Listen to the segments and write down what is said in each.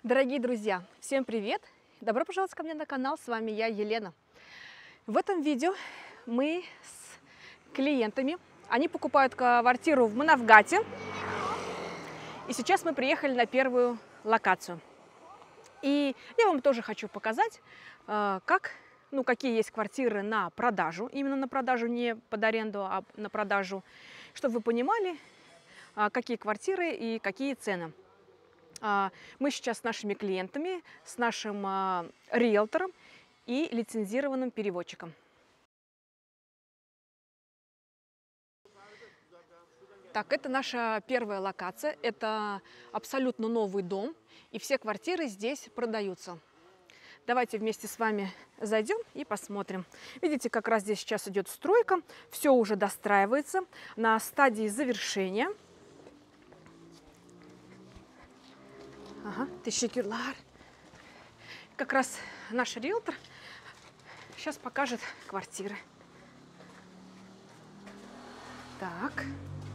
Дорогие друзья, всем привет! Добро пожаловать ко мне на канал, с вами я, Елена. В этом видео мы с клиентами, они покупают квартиру в Манавгате, и сейчас мы приехали на первую локацию. И я вам тоже хочу показать, какие есть квартиры на продажу, именно на продажу, не под аренду, а на продажу, чтобы вы понимали, какие квартиры и какие цены. Мы сейчас с нашими клиентами, с нашим риэлтором и лицензированным переводчиком. Так, это наша первая локация. Это абсолютно новый дом, и все квартиры здесь продаются. Давайте вместе с вами зайдем и посмотрим. Видите, как раз здесь сейчас идет стройка, все уже достраивается на стадии завершения. Ага, teşekkürler. Как раз наш риэлтор сейчас покажет квартиры. Так.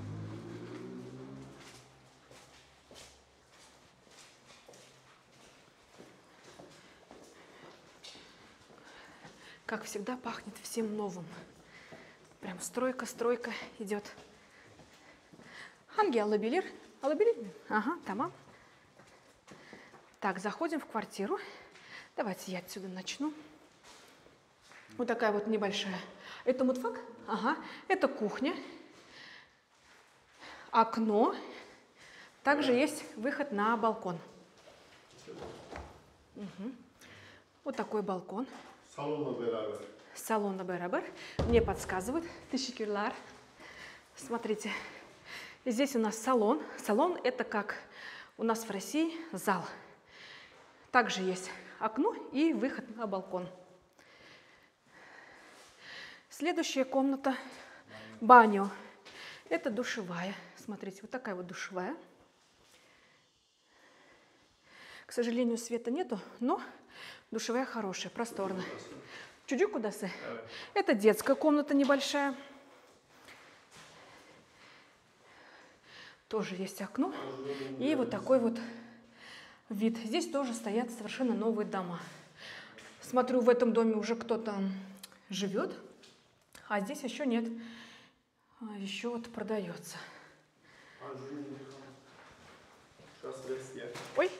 Как всегда, пахнет всем новым. Прям стройка идет. Hangi alabilir? Alabilir mi? Ага, tamam. Так, заходим в квартиру. Давайте я отсюда начну. Вот такая вот небольшая. Это мутфак? Ага. Это кухня. Окно. Также есть выход на балкон. Угу. Вот такой балкон. Салонна берабер. Мне подсказывают. Teşekkürler. Смотрите. Здесь у нас салон. Салон — это как у нас в России зал. Также есть окно и выход на балкон. Следующая комната – баню. Это душевая. Смотрите, вот такая вот душевая. К сожалению, света нету, но душевая хорошая, просторная. Чуть-чуть куда-то. Это детская комната небольшая. Тоже есть окно. И вот такой вот вид. Здесь тоже стоят совершенно новые дома. Смотрю, в этом доме уже кто-то живет, а здесь еще нет. Еще вот продается. Ой.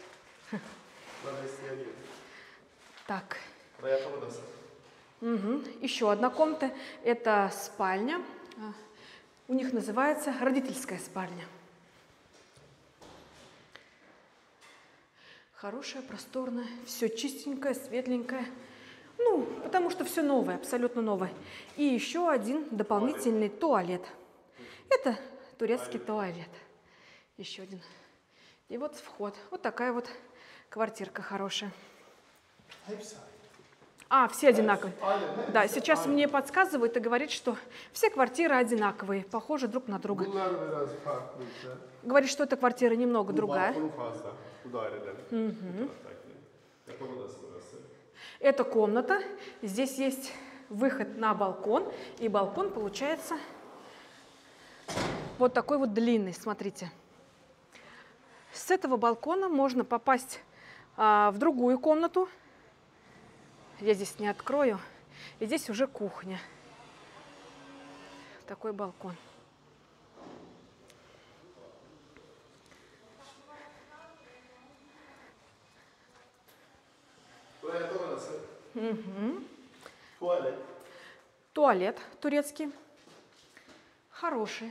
Так. Угу. Еще одна комната. Это спальня. У них называется родительская спальня. Хорошая, просторная, все чистенькое, светленькое. Ну, потому что все новое, абсолютно новое. И еще один дополнительный туалет. Это турецкий туалет. Еще один. И вот вход. Вот такая вот квартирка хорошая. Все одинаковые. Да, сейчас мне подсказывают и говорит, что все квартиры одинаковые, похожи друг на друга. Говорит, что эта квартира немного другая. Угу. Это комната. Здесь есть выход на балкон. И балкон получается вот такой вот длинный. Смотрите. С этого балкона можно попасть в другую комнату. Я здесь не открою. И здесь уже кухня. Такой балкон. Угу. Туалет турецкий. Хороший.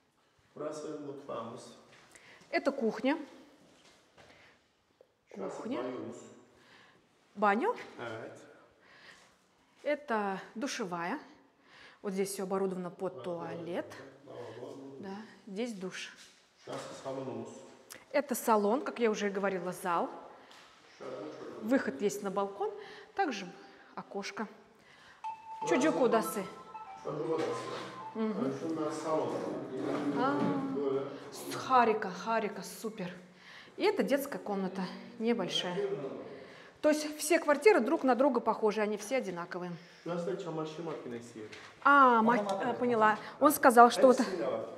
Это кухня. Кухня. Баню. Это душевая. Вот здесь все оборудовано под туалет. Да, здесь душ. Это салон, как я уже говорила, зал. Выход есть на балкон. Также окошко. Çocuk odası. Харика, супер. И это детская комната, небольшая. То есть все квартиры друг на друга похожи, они все одинаковые. Поняла. Он сказал, что вот...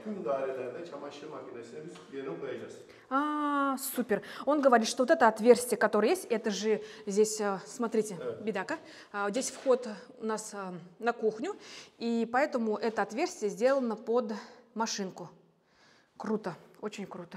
Супер. Он говорит, что вот это отверстие, которое есть, это же здесь, смотрите, бедака, здесь вход у нас на кухню, и поэтому это отверстие сделано под машинку. Круто, очень круто.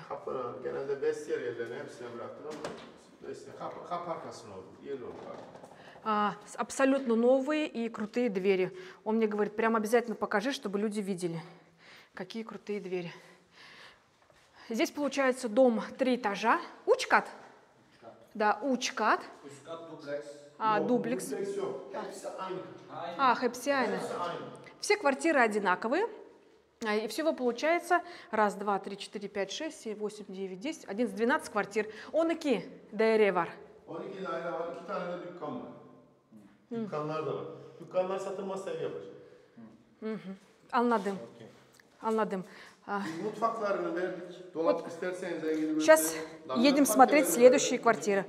Абсолютно новые и крутые двери. Он мне говорит, прям обязательно покажи, чтобы люди видели, какие крутые двери. Здесь получается дом 3 этажа. Учкат? Да, учкат. Дуплекс. Хепсиайна. Все квартиры одинаковые. И всего получается 1, 2, 3, 4, 5, 6, 7, 8, 9, 10, 11, 12 квартир. 12 daire var. 12 daire var, 2 tane de dükkan var. Dükkanlar da var. Dükkanlar satılmazsa ev yapacak. Anladım. Anladım. Mutfaklarını verdik. Dolap isterseniz ilgili. Сейчас едем смотреть следующие квартиры.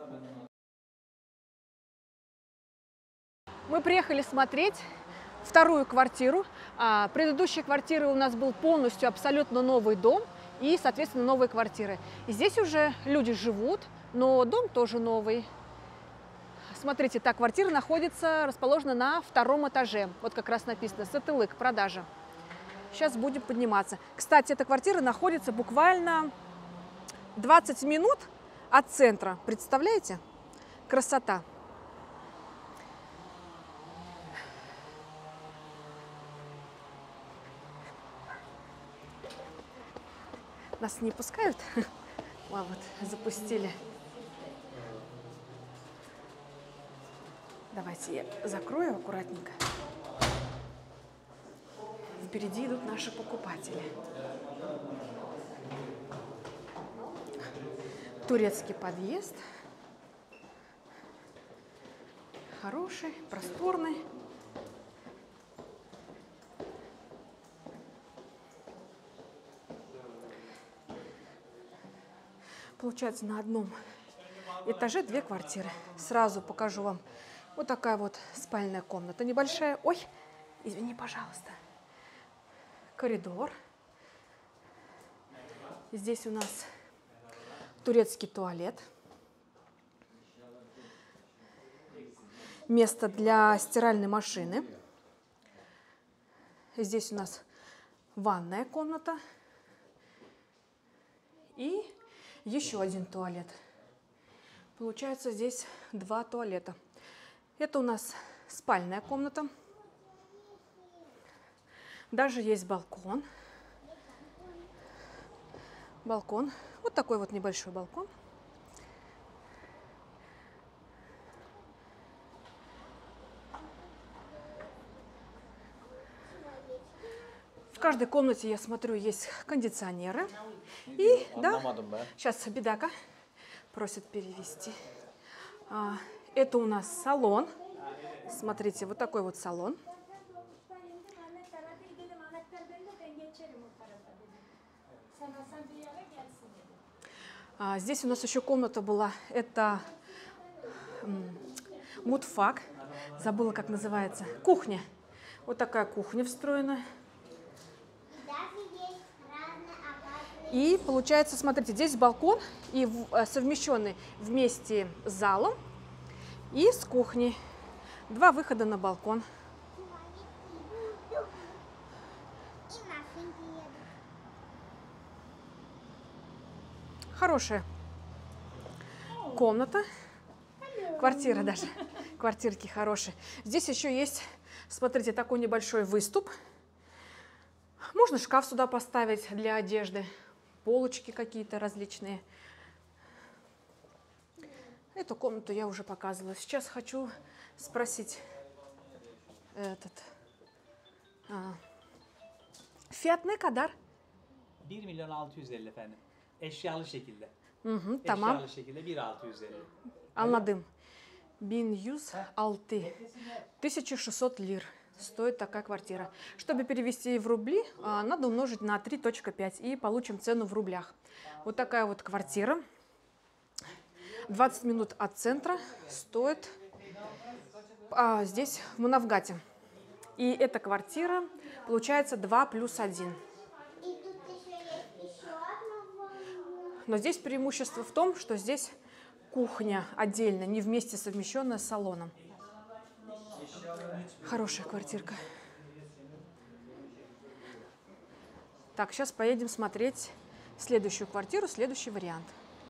Мы приехали смотреть вторую квартиру. Предыдущей квартирой у нас был полностью абсолютно новый дом и, соответственно, новые квартиры. И здесь уже люди живут, но дом тоже новый. Смотрите, та квартира находится, расположена на 2-м этаже. Вот как раз написано «Сатылык», продажа. Сейчас будем подниматься. Кстати, эта квартира находится буквально 20 минут от центра. Представляете? Красота. Нас не пускают? Вот, запустили. Давайте я закрою аккуратненько. Впереди идут наши покупатели. Турецкий подъезд. Хороший, просторный. Получается, на 1-м этаже 2 квартиры. Сразу покажу вам. Вот такая вот спальная комната. Небольшая. Ой, извини, пожалуйста. Коридор. Здесь у нас турецкий туалет. Место для стиральной машины. Здесь у нас ванная комната. И еще 1 туалет. Получается, здесь 2 туалета. Это у нас спальная комната. Даже есть балкон. Балкон. Вот такой вот небольшой балкон. В каждой комнате, я смотрю, есть кондиционеры. И, да, сейчас Бедака просит перевести. Это у нас салон. Смотрите, вот такой вот салон. Здесь у нас еще комната была. Это мутфак. Забыла, как называется. Кухня. Вот такая кухня встроена. И получается, смотрите, здесь балкон и совмещенный вместе с залом и с кухней. 2 выхода на балкон. Хорошая комната. Квартира даже. Квартирки хорошие. Здесь еще есть, смотрите, такой небольшой выступ. Можно шкаф сюда поставить для одежды. Полочки какие-то различные. Эту комнату я уже показывала. Сейчас хочу спросить fiyat ne kadar? 1.650.000 efendim. Eşyalı şekilde. Tamam. Eşyalı şekilde 1.650. Anladım. 1106. 1600 лир стоит такая квартира. Чтобы перевести в рубли, надо умножить на 3,5 и получим цену в рублях. Вот такая вот квартира. 20 минут от центра, стоит здесь в Манавгате. И эта квартира получается 2+1. Но здесь преимущество в том, что здесь кухня отдельно, не вместе совмещенная с салоном. Хорошая квартирка. Так, сейчас поедем смотреть следующую квартиру, следующий вариант.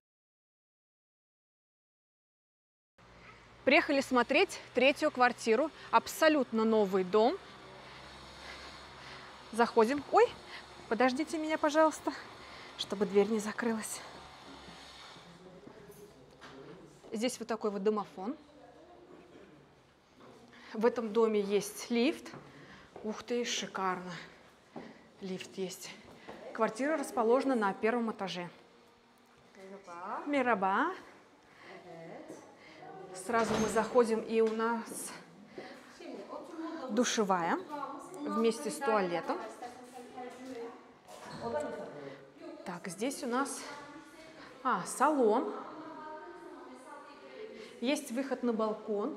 Приехали смотреть третью квартиру. Абсолютно новый дом. Заходим. Ой, подождите меня, пожалуйста, чтобы дверь не закрылась. Здесь вот такой вот домофон. В этом доме есть лифт. Ух ты, шикарно. Лифт есть. Квартира расположена на первом этаже. Мераба. Сразу мы заходим, и у нас душевая вместе с туалетом. Так, здесь у нас салон. Есть выход на балкон.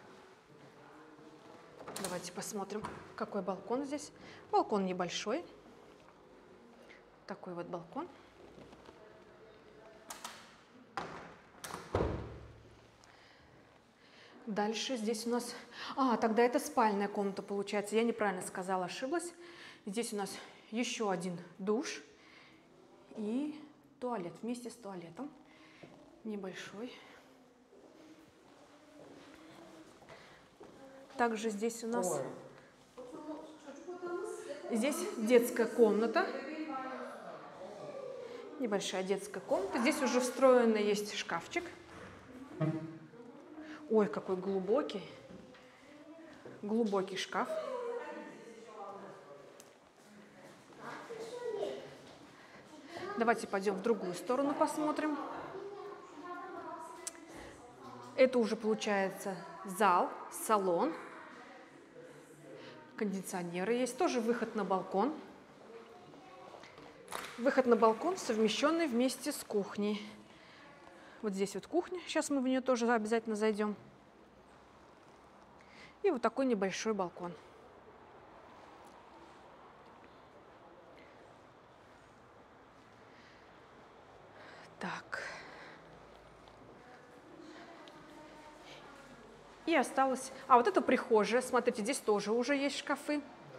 Давайте посмотрим, какой балкон здесь. Балкон небольшой. Такой вот балкон. Дальше здесь у нас... тогда это спальная комната получается. Я неправильно сказала, ошиблась. Здесь у нас еще один душ и туалет вместе с туалетом. Небольшой. Также здесь у нас... Здесь детская комната. Небольшая детская комната. Здесь уже встроенный есть шкафчик. Ой, какой глубокий. Глубокий шкаф. Давайте пойдем в другую сторону посмотрим. Это уже получается зал, салон. Кондиционеры есть. Тоже выход на балкон. Выход на балкон, совмещенный вместе с кухней. Вот здесь вот кухня. Сейчас мы в нее тоже обязательно зайдем. И вот такой небольшой балкон. Так. И осталось... вот это прихожая. Смотрите, здесь тоже уже есть шкафы.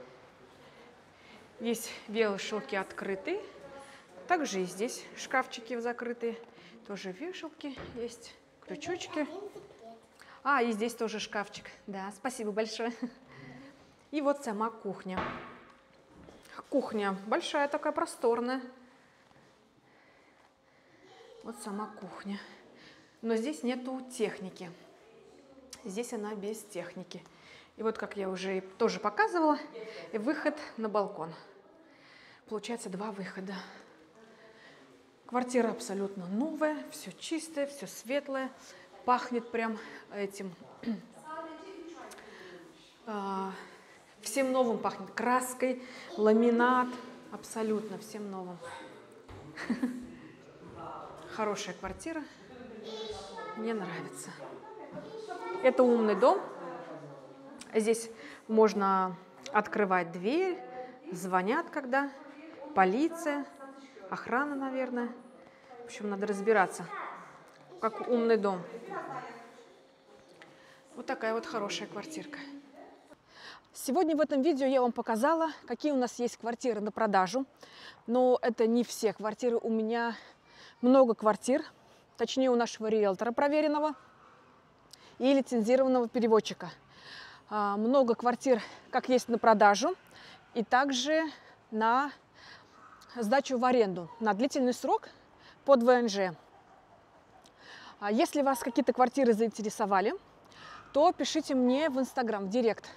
Здесь вешалки открыты. Также и здесь шкафчики закрытые. Тоже вешалки есть, крючочки. И здесь тоже шкафчик. Да, спасибо большое. И вот сама кухня. Кухня большая, такая просторная. Вот сама кухня. Но здесь нету техники. Здесь она без техники. И вот, как я уже тоже показывала, выход на балкон. Получается 2 выхода. Квартира абсолютно новая, все чистое, все светлое. Пахнет прям этим... всем новым пахнет. Краской, ламинат. Абсолютно всем новым. Хорошая квартира. Мне нравится. Это умный дом. Здесь можно открывать дверь, звонят когда, полиция, охрана, наверное. В общем, надо разбираться, как умный дом. Вот такая вот хорошая квартирка. Сегодня в этом видео я вам показала, какие у нас есть квартиры на продажу. Но это не все квартиры. У меня много квартир, точнее у нашего риэлтора проверенного и лицензированного переводчика. Много квартир, как есть, на продажу, и также на сдачу в аренду на длительный срок под ВНЖ. Если вас какие-то квартиры заинтересовали, то пишите мне в Инстаграм, в директ.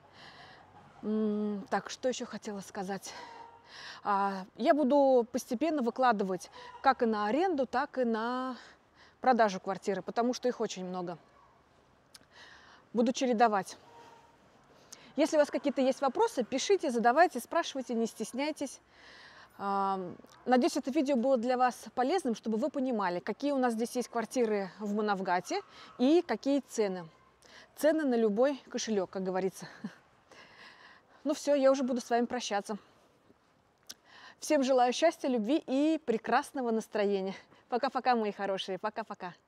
Так, что еще хотела сказать? Я буду постепенно выкладывать как и на аренду, так и на продажу квартиры, потому что их очень много. Буду чередовать. Если у вас какие-то есть вопросы, пишите, задавайте, спрашивайте, не стесняйтесь. Надеюсь, это видео было для вас полезным, чтобы вы понимали, какие у нас здесь есть квартиры в Манавгате и какие цены. Цены на любой кошелек, как говорится. Ну все, я уже буду с вами прощаться. Всем желаю счастья, любви и прекрасного настроения. Пока-пока, мои хорошие. Пока-пока.